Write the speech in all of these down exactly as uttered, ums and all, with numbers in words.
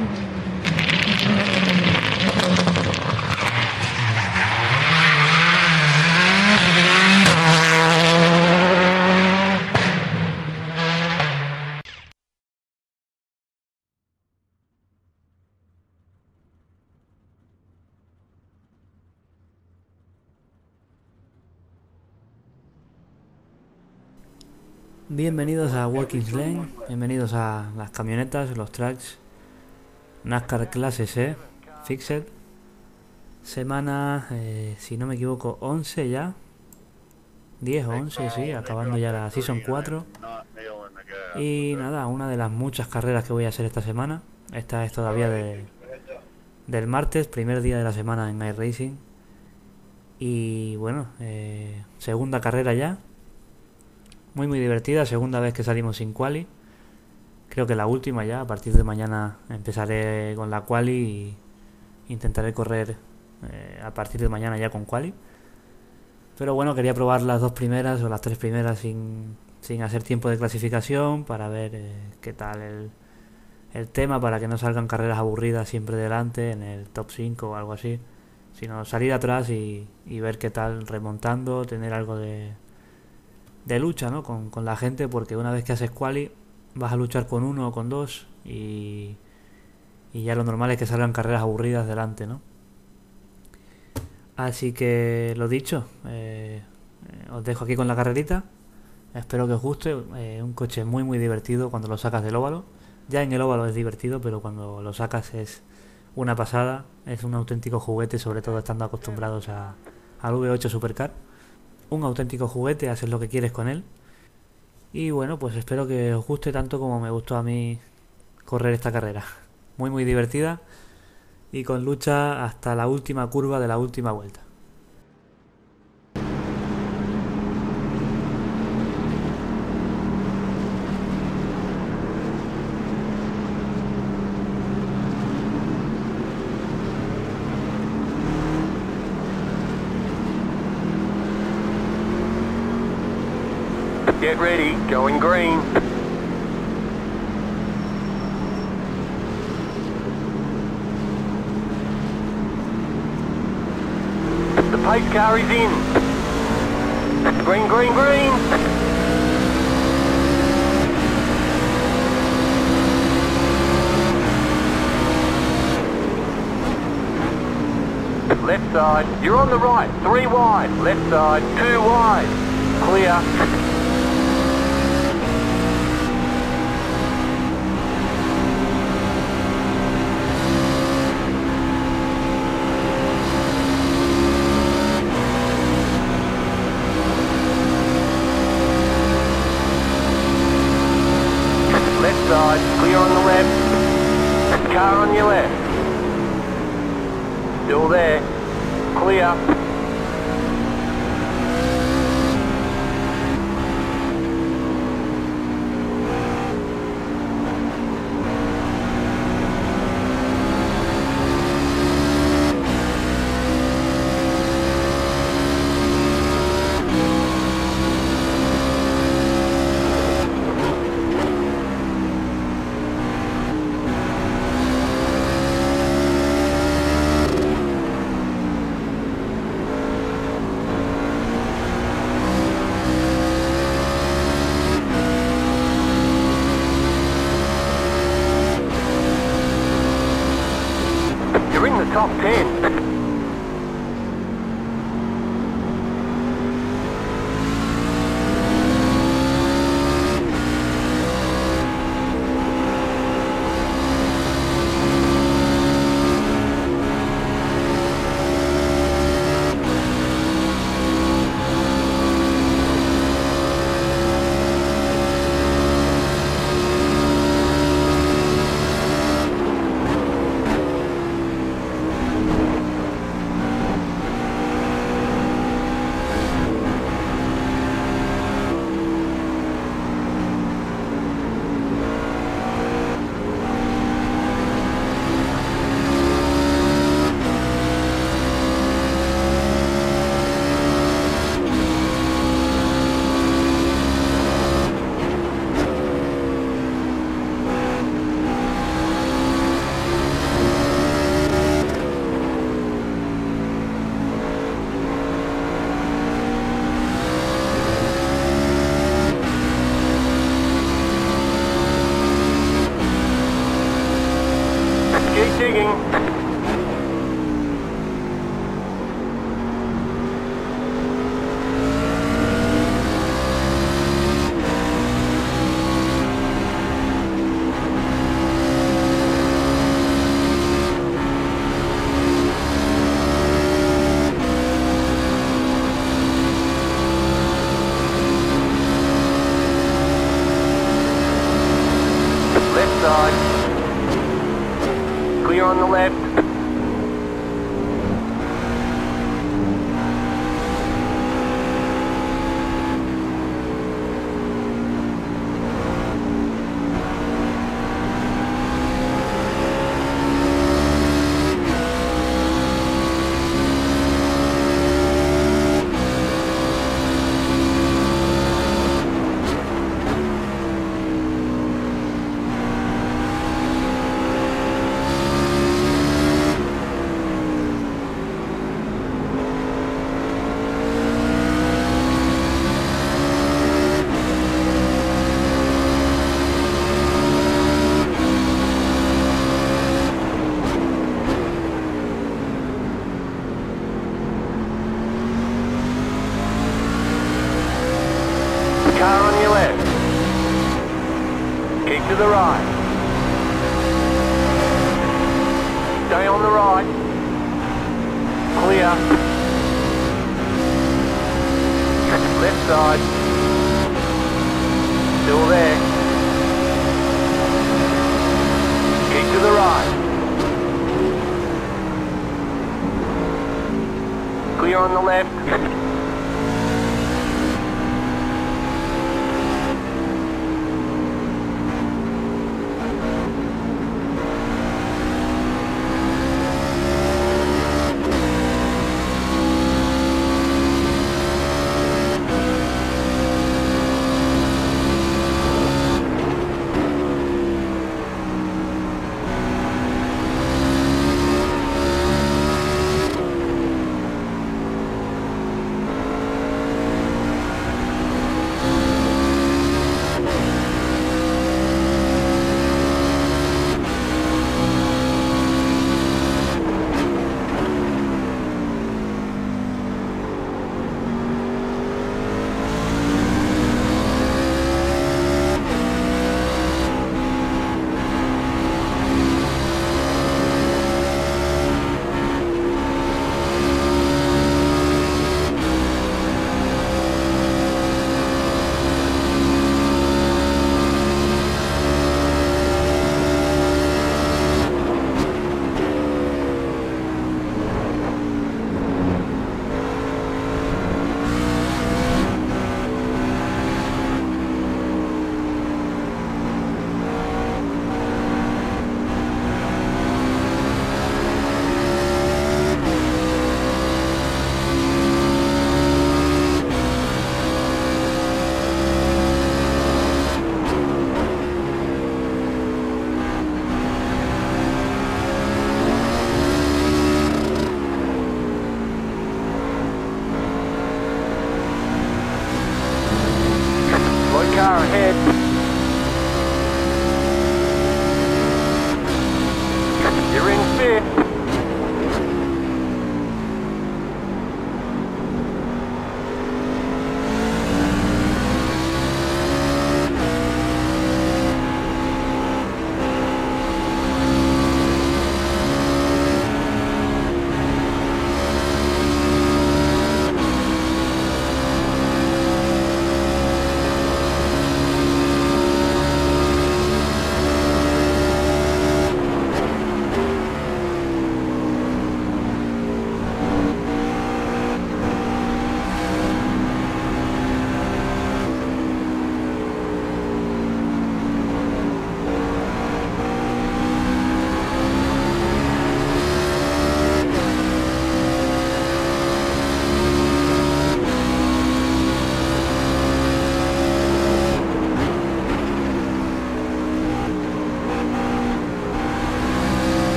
Bienvenidos a Watkins Glen, bienvenidos a las camionetas, los trucks, NASCAR Clases E, Fixed, semana, eh, si no me equivoco, once ya, diez o once, sí, acabando ya la Season cuatro, y nada, una de las muchas carreras que voy a hacer esta semana, esta es todavía de, del martes, primer día de la semana en iRacing, y bueno, eh, segunda carrera ya. Muy muy divertida, segunda vez que salimos sin quali. Creo que la última ya, a partir de mañana empezaré con la quali y intentaré correr eh, a partir de mañana ya con quali. Pero bueno, quería probar las dos primeras o las tres primeras sin, sin hacer tiempo de clasificación para ver eh, qué tal el, el tema, para que no salgan carreras aburridas siempre delante en el top cinco o algo así, sino salir atrás y, y ver qué tal remontando, tener algo de... de lucha, ¿no? Con, con la gente, porque una vez que haces quali vas a luchar con uno o con dos y, y ya lo normal es que salgan carreras aburridas delante, ¿no? Así que lo dicho, eh, eh, os dejo aquí con la carrerita, espero que os guste, eh, un coche muy muy divertido cuando lo sacas del óvalo. Ya en el óvalo es divertido, pero cuando lo sacas es una pasada, es un auténtico juguete, sobre todo estando acostumbrados a, al V ocho Supercar. Un auténtico juguete, haces lo que quieres con él. Y bueno, pues espero que os guste tanto como me gustó a mí correr esta carrera. Muy muy divertida y con lucha hasta la última curva de la última vuelta. Get ready, going green. The pace car is in. Green, green, green. Left side, you're on the right, three wide. Left side, two wide. Clear. Clear on the left. Car on your left. Still there. Clear. Top ten. digging. Left side. Clear on the left. Car on your left. Keep to the right. Stay on the right. Clear. Left side. Still there. Keep to the right. Clear on the left.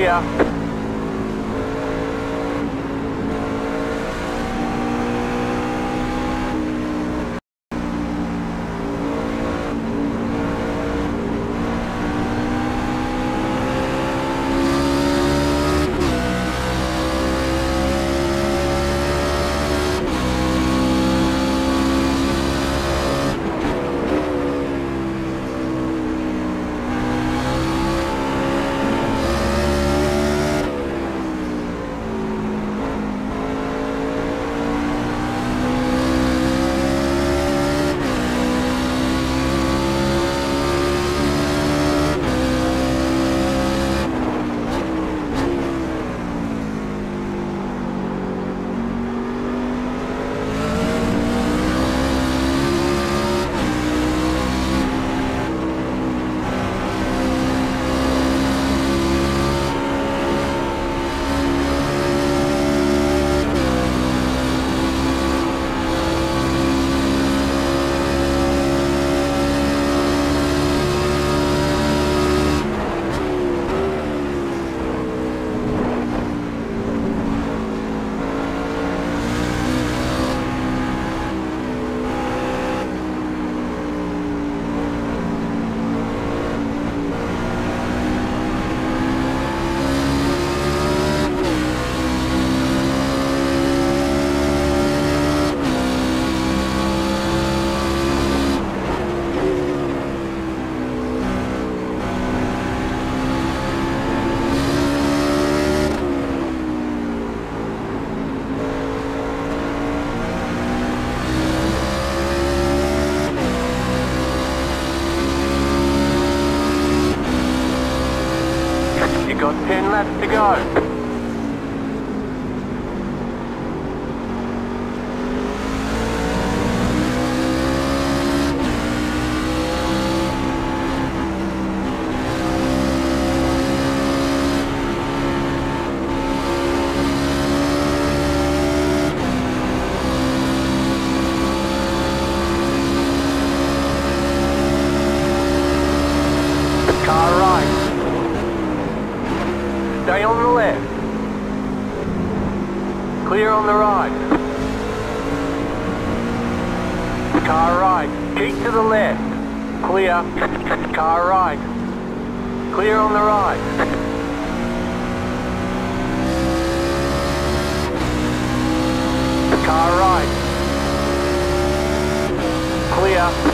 Clear. Got ten laps to go. Car right. Stay on the left. Clear on the right. Car right. Keep to the left. Clear. Car right. Clear on the right. Car right. Clear.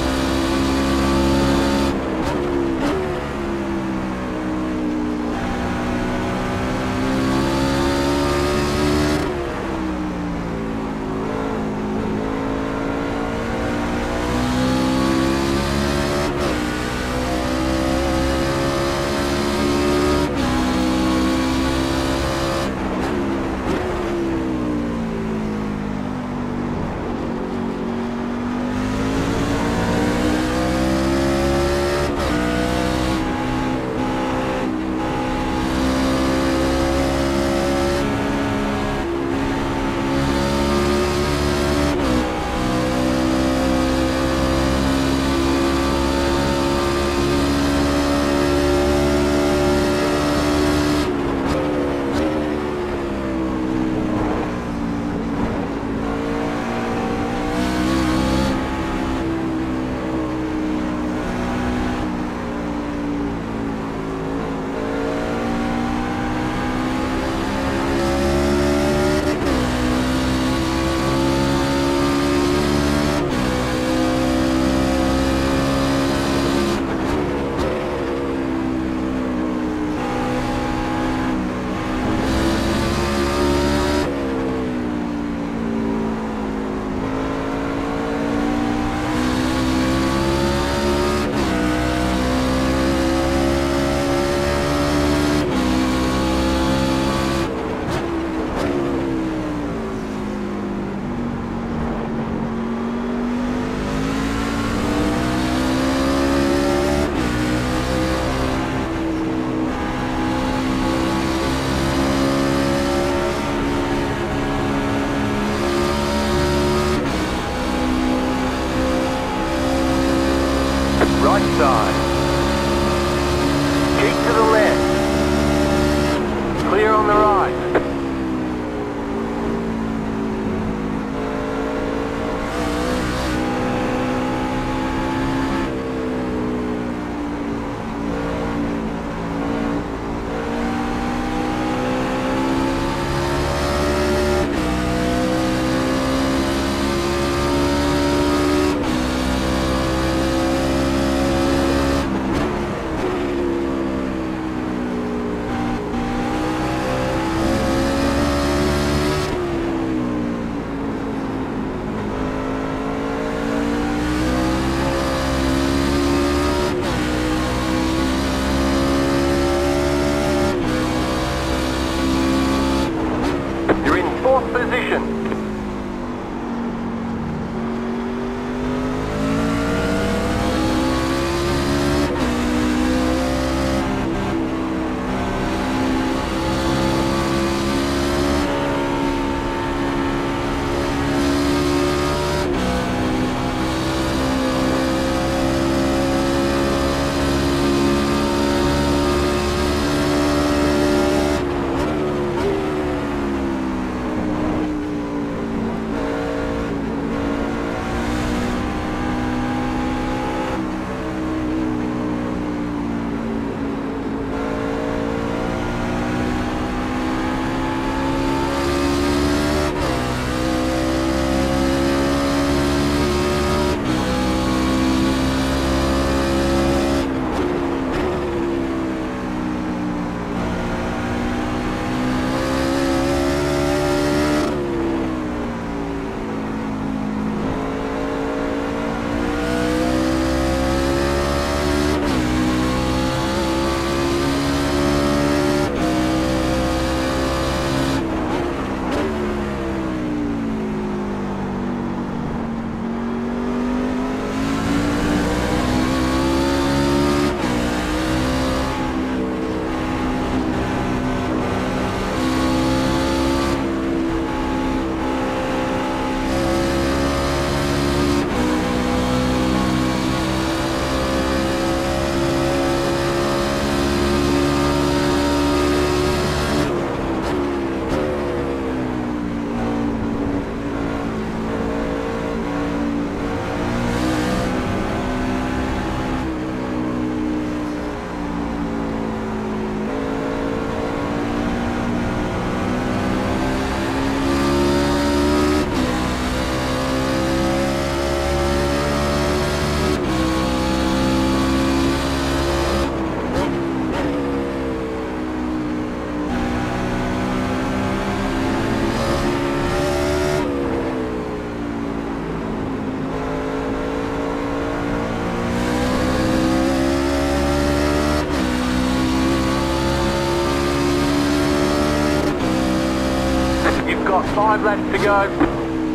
Five laps to go.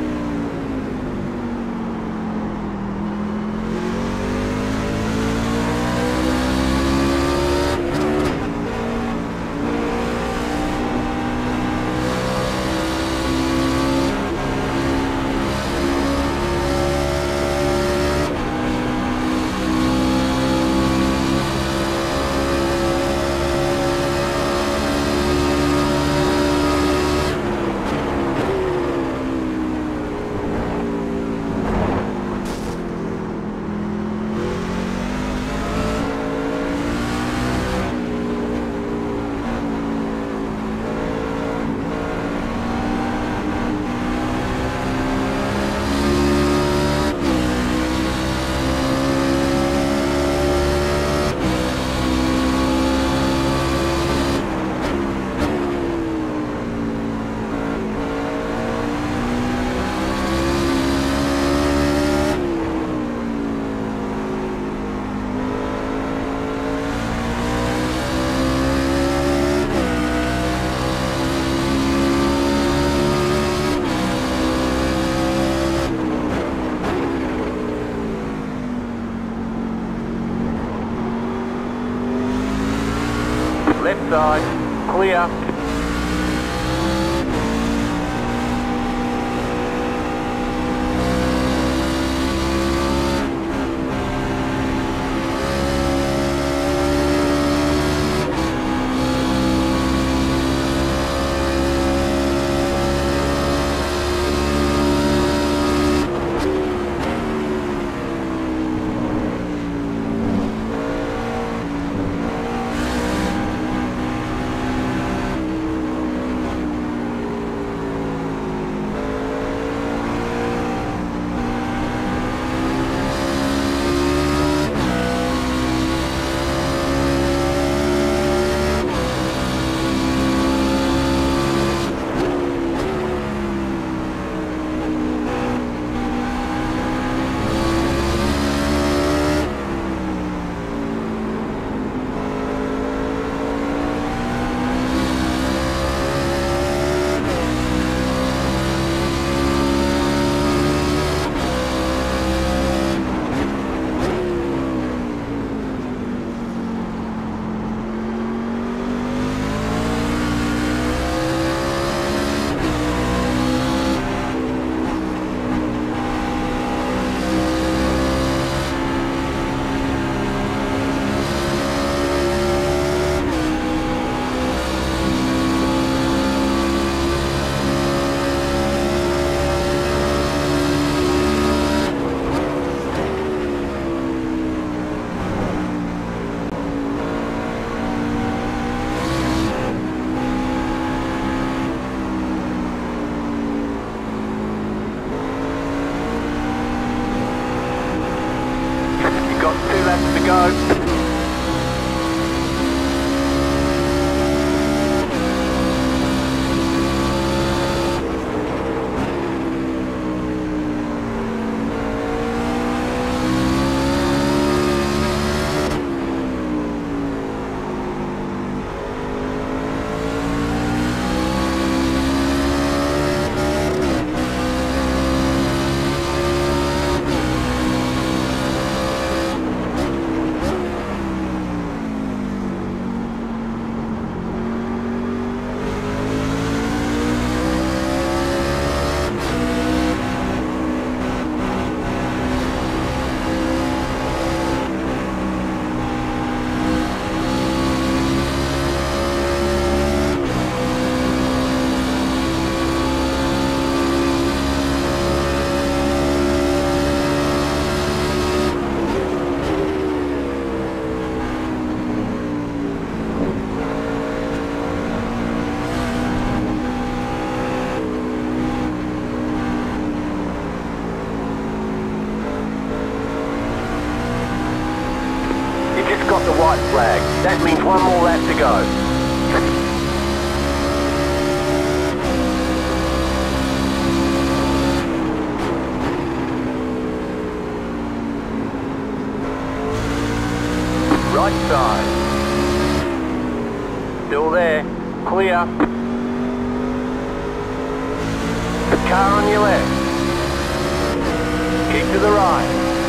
Left side, clear. To go. Got the white flag. That means one more lap to go. Right side. Still there. Clear. Car on your left. Keep to the right.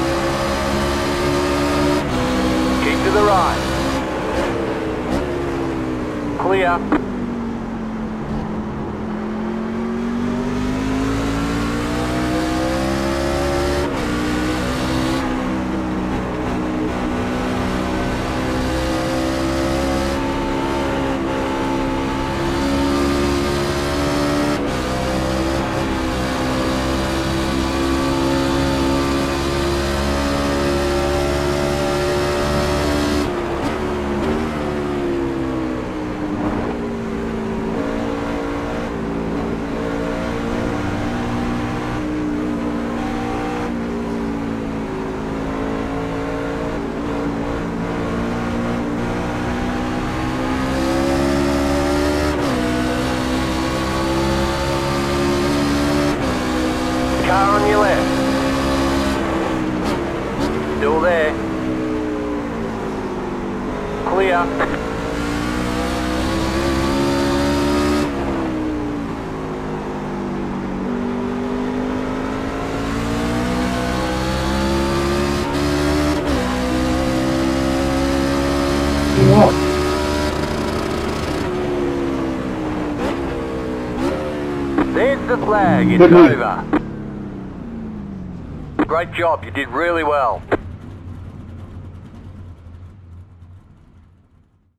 Keep to the right. Clear. Car on your left. Still there. Clear. There's the flag. It's over. Great job. You did really well.